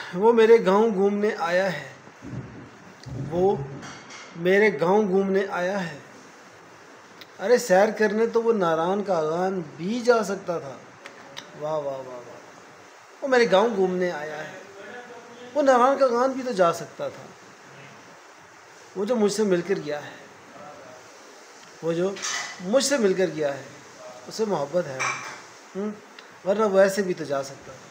वो मेरे गांव घूमने आया है, वो मेरे गांव घूमने आया है। अरे सैर करने तो वो नारायण का आगान भी जा सकता था। वाह वाह वाह वाह। वो मेरे गांव घूमने आया है, वो नारायण का आगान भी तो जा सकता था। वो जो मुझसे मिलकर गया है, वो जो मुझसे मिलकर गया है, उससे मोहब्बत है। वरना वैसे भी तो जा सकता था।